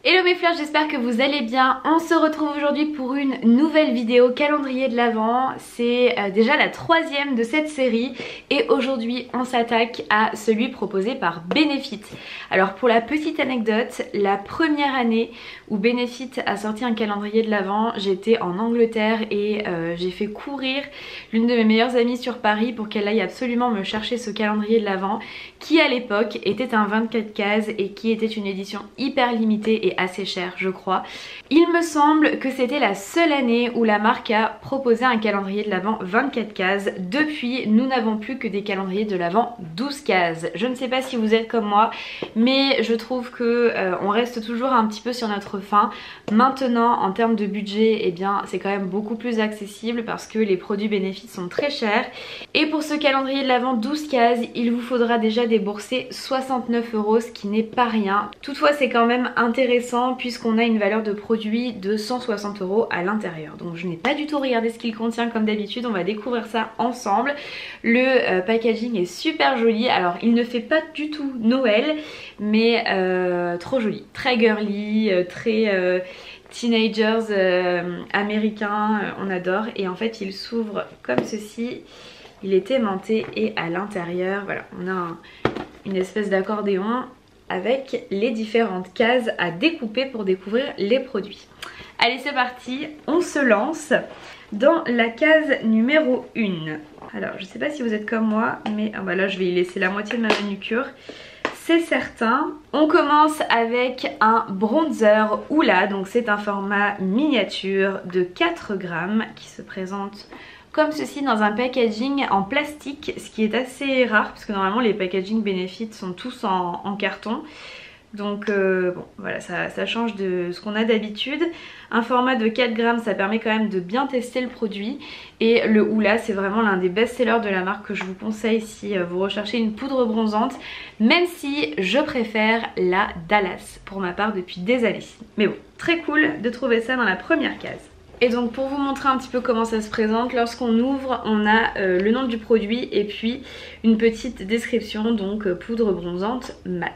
Hello mes fleurs, j'espère que vous allez bien. On se retrouve aujourd'hui pour une nouvelle vidéo calendrier de l'Avent. C'est déjà la troisième de cette série et aujourd'hui on s'attaque à celui proposé par Benefit. Alors pour la petite anecdote, la première année où Benefit a sorti un calendrier de l'Avent, j'étais en Angleterre et j'ai fait courir l'une de mes meilleures amies sur Paris pour qu'elle aille absolument me chercher ce calendrier de l'Avent qui à l'époque était un 24 cases et qui était une édition hyper limitée et assez cher je crois. Il me semble que c'était la seule année où la marque a proposé un calendrier de l'Avent 24 cases. Depuis nous n'avons plus que des calendriers de l'Avent 12 cases. Je ne sais pas si vous êtes comme moi mais je trouve que on reste toujours un petit peu sur notre faim. Maintenant en termes de budget eh bien c'est quand même beaucoup plus accessible parce que les produits Benefit sont très chers et pour ce calendrier de l'Avent 12 cases il vous faudra déjà débourser 69 €, ce qui n'est pas rien. Toutefois c'est quand même intéressant puisqu'on a une valeur de produit de 160 € à l'intérieur. Donc je n'ai pas du tout regardé ce qu'il contient comme d'habitude, on va découvrir ça ensemble. Le packaging est super joli, alors il ne fait pas du tout Noël mais trop joli, très girly, très teenagers américains, on adore. Et en fait il s'ouvre comme ceci, il est aimanté et à l'intérieur voilà on a une espèce d'accordéon avec les différentes cases à découper pour découvrir les produits. Allez c'est parti, on se lance dans la case numéro 1. Alors je sais pas si vous êtes comme moi mais bah là je vais y laisser la moitié de ma manucure, c'est certain. On commence avec un bronzer Hoola, donc c'est un format miniature de 4 grammes qui se présente comme ceci dans un packaging en plastique, ce qui est assez rare parce que normalement les packaging Benefit sont tous en carton. Donc bon voilà ça change de ce qu'on a d'habitude. Un format de 4 grammes ça permet quand même de bien tester le produit. Et le Hoola c'est vraiment l'un des best-sellers de la marque que je vous conseille si vous recherchez une poudre bronzante. Même si je préfère la Dallas pour ma part depuis des années. Mais bon, très cool de trouver ça dans la première case. Et donc pour vous montrer un petit peu comment ça se présente, lorsqu'on ouvre on a le nom du produit et puis une petite description, donc poudre bronzante mat.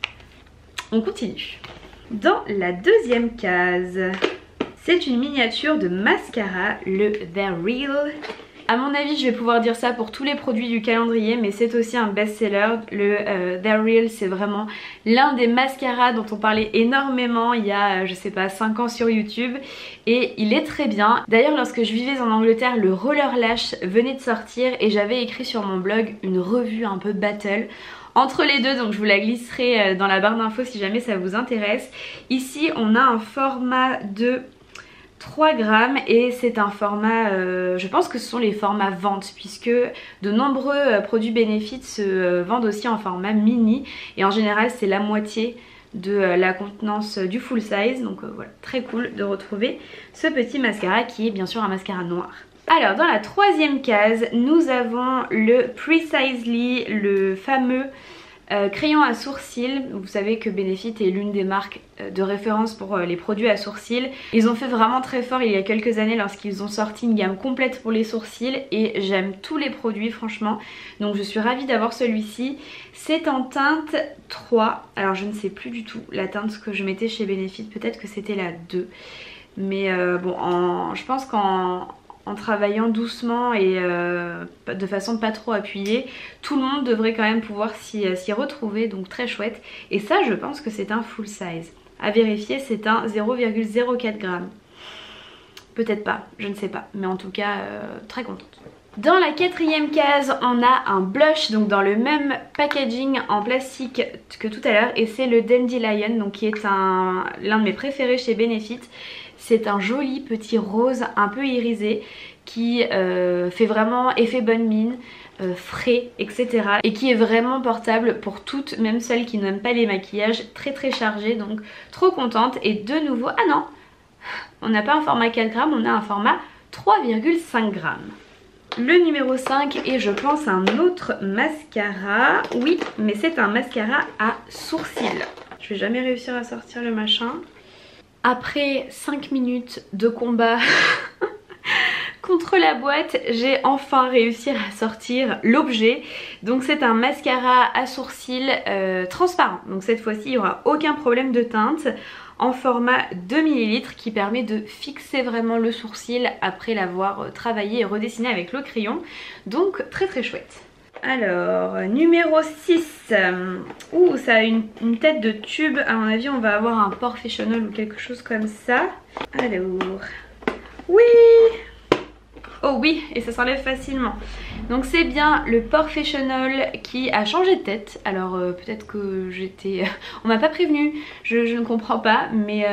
On continue. Dans la deuxième case, c'est une miniature de mascara, le They're Real. A mon avis je vais pouvoir dire ça pour tous les produits du calendrier mais c'est aussi un best-seller. Le They're Real c'est vraiment l'un des mascaras dont on parlait énormément il y a je sais pas 5 ans sur YouTube et il est très bien. D'ailleurs lorsque je vivais en Angleterre le Roller Lash venait de sortir et j'avais écrit sur mon blog une revue un peu battle entre les deux, donc je vous la glisserai dans la barre d'infos si jamais ça vous intéresse. Ici on a un format de 3 grammes et c'est un format, je pense que ce sont les formats vente puisque de nombreux produits Benefit se vendent aussi en format mini et en général c'est la moitié de la contenance du full size. Donc voilà, très cool de retrouver ce petit mascara qui est bien sûr un mascara noir. Alors dans la troisième case nous avons le Precisely, le fameux crayon à sourcils. Vous savez que Benefit est l'une des marques de référence pour les produits à sourcils. Ils ont fait vraiment très fort il y a quelques années lorsqu'ils ont sorti une gamme complète pour les sourcils et j'aime tous les produits franchement. Donc je suis ravie d'avoir celui-ci. C'est en teinte 3. Alors je ne sais plus du tout la teinte que je mettais chez Benefit, peut-être que c'était la 2. Mais bon, je pense qu'en travaillant doucement et de façon pas trop appuyée, tout le monde devrait quand même pouvoir s'y retrouver, donc très chouette. Et ça je pense que c'est un full size. À vérifier, c'est un 0,04 g. Peut-être pas, je ne sais pas, mais en tout cas très contente. Dans la quatrième case, on a un blush, donc dans le même packaging en plastique que tout à l'heure, et c'est le Dandelion, donc qui est l'un de mes préférés chez Benefit. C'est un joli petit rose un peu irisé qui fait vraiment effet bonne mine, frais, etc. Et qui est vraiment portable pour toutes, même celles qui n'aiment pas les maquillages très très chargés. Donc trop contente. Et de nouveau, ah non, on n'a pas un format 4 grammes, on a un format 3,5 grammes. Le numéro 5 est je pense un autre mascara. Oui, mais c'est un mascara à sourcils. Je vais jamais réussir à sortir le machin. Après 5 minutes de combat contre la boîte, j'ai enfin réussi à sortir l'objet. Donc c'est un mascara à sourcils transparent. Donc cette fois-ci il n'y aura aucun problème de teinte, en format 2 ml qui permet de fixer vraiment le sourcil après l'avoir travaillé et redessiné avec le crayon. Donc très très chouette. Alors, numéro 6. Ouh, ça a une tête de tube. À mon avis, on va avoir un Professional ou quelque chose comme ça. Alors, oui! Oh oui, et ça s'enlève facilement. Donc c'est bien le Professional qui a changé de tête. Alors peut-être que j'étais... On m'a pas prévenu, je ne comprends pas. Mais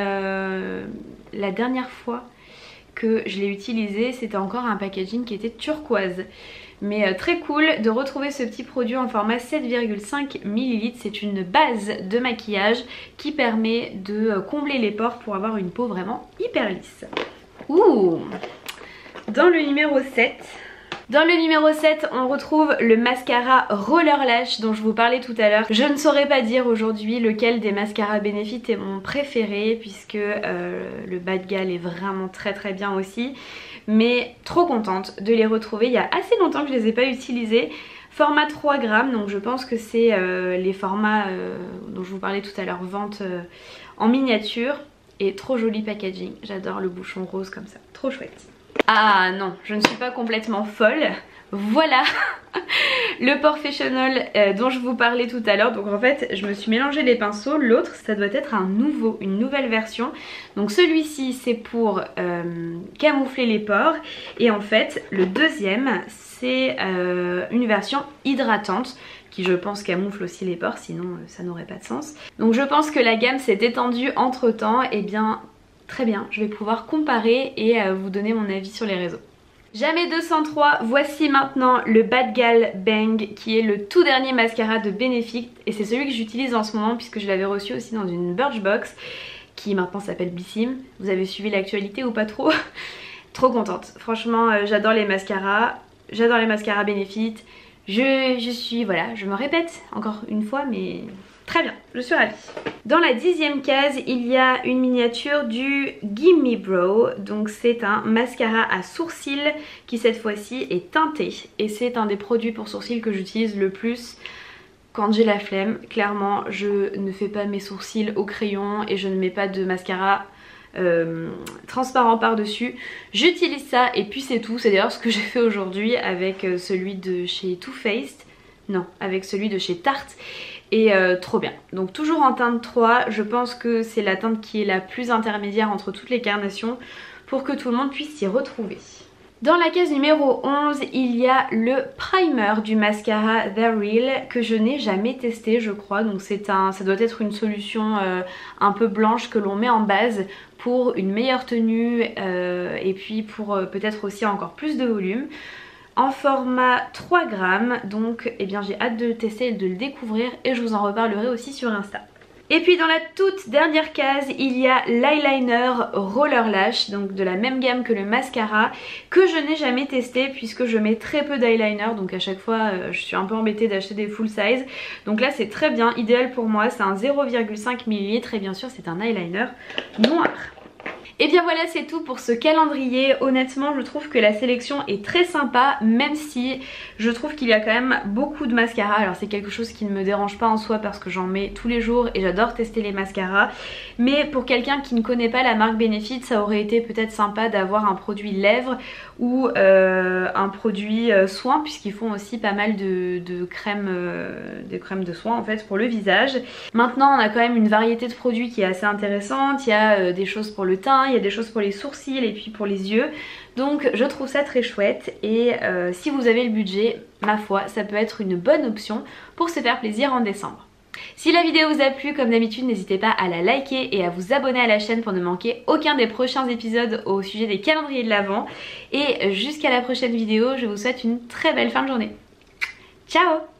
la dernière fois que je l'ai utilisé, c'était encore un packaging qui était turquoise. Mais très cool de retrouver ce petit produit en format 7,5 ml. C'est une base de maquillage qui permet de combler les pores pour avoir une peau vraiment hyper lisse. Ouh! Dans le numéro 7... Dans le numéro 7, on retrouve le mascara Roller Lash dont je vous parlais tout à l'heure. Je ne saurais pas dire aujourd'hui lequel des mascaras Benefit est mon préféré puisque le Bad Gal est vraiment très très bien aussi. Mais trop contente de les retrouver. Il y a assez longtemps que je les ai pas utilisés. Format 3 grammes, donc je pense que c'est les formats dont je vous parlais tout à l'heure, vente en miniature. Et trop joli packaging, j'adore le bouchon rose comme ça, trop chouette. Ah non, je ne suis pas complètement folle. Voilà le Professional dont je vous parlais tout à l'heure. Donc en fait je me suis mélangé les pinceaux. L'autre ça doit être une nouvelle version. Donc celui-ci c'est pour camoufler les pores. Et en fait le deuxième c'est une version hydratante qui je pense camoufle aussi les pores, sinon ça n'aurait pas de sens. Donc je pense que la gamme s'est étendue entre temps. Et bien très bien, je vais pouvoir comparer et vous donner mon avis sur les réseaux. Jamais 203, voici maintenant le Bad Gal Bang qui est le tout dernier mascara de Benefit et c'est celui que j'utilise en ce moment puisque je l'avais reçu aussi dans une Birchbox qui maintenant s'appelle Bissim. Vous avez suivi l'actualité ou pas trop? Trop contente, franchement j'adore les mascaras Benefit. Je suis, voilà, je me répète encore une fois mais très bien, je suis ravie. Dans la 10e case, il y a une miniature du Gimme Brow. Donc c'est un mascara à sourcils qui cette fois-ci est teinté. Et c'est un des produits pour sourcils que j'utilise le plus quand j'ai la flemme. Clairement, je ne fais pas mes sourcils au crayon et je ne mets pas de mascara transparent par dessus. J'utilise ça et puis c'est tout. C'est d'ailleurs ce que j'ai fait aujourd'hui avec celui de chez Too Faced. Non, avec celui de chez Tarte. Et trop bien. Donc toujours en teinte 3, je pense que c'est la teinte qui est la plus intermédiaire entre toutes les carnations pour que tout le monde puisse s'y retrouver. Dans la case numéro 11, il y a le primer du mascara The Real que je n'ai jamais testé je crois. Donc ça doit être une solution un peu blanche que l'on met en base pour une meilleure tenue et puis pour peut-être aussi encore plus de volume. En format 3 grammes, donc eh bien j'ai hâte de le tester et de le découvrir et je vous en reparlerai aussi sur Insta. Et puis dans la toute dernière case, il y a l'eyeliner Roller Lash, donc de la même gamme que le mascara, que je n'ai jamais testé puisque je mets très peu d'eyeliner, donc à chaque fois je suis un peu embêtée d'acheter des full size. Donc là c'est très bien, idéal pour moi, c'est un 0,5 ml et bien sûr c'est un eyeliner noir. Et bien voilà, c'est tout pour ce calendrier. Honnêtement je trouve que la sélection est très sympa, même si je trouve qu'il y a quand même beaucoup de mascaras. Alors c'est quelque chose qui ne me dérange pas en soi parce que j'en mets tous les jours et j'adore tester les mascaras. Mais pour quelqu'un qui ne connaît pas la marque Benefit, ça aurait été peut-être sympa d'avoir un produit lèvres ou un produit soin, puisqu'ils font aussi pas mal de crèmes de soin en fait pour le visage. Maintenant on a quand même une variété de produits qui est assez intéressante. Il y a des choses pour le teint, il y a des choses pour les sourcils et puis pour les yeux. Donc je trouve ça très chouette et si vous avez le budget, ma foi, ça peut être une bonne option pour se faire plaisir en décembre. Si la vidéo vous a plu, comme d'habitude, n'hésitez pas à la liker et à vous abonner à la chaîne pour ne manquer aucun des prochains épisodes au sujet des calendriers de l'Avent. Et jusqu'à la prochaine vidéo, je vous souhaite une très belle fin de journée. Ciao!